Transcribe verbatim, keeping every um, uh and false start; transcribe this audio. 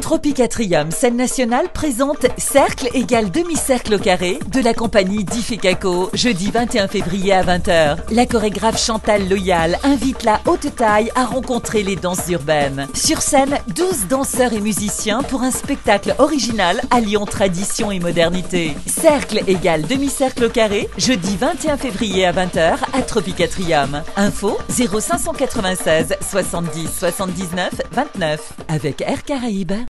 Tropicatrium, scène nationale, présente Cercle égale demi-cercle au carré de la compagnie Diffecaco, jeudi vingt et un février à vingt heures. La chorégraphe Chantal Loyal invite la haute taille à rencontrer les danses urbaines. Sur scène, douze danseurs et musiciens pour un spectacle original alliant tradition et modernité. Cercle égale demi-cercle au carré, jeudi vingt et un février à vingt heures à Tropicatrium. Info zéro cinq cent quatre-vingt-seize soixante-dix soixante-dix-neuf vingt-neuf avec Air Caraïbes.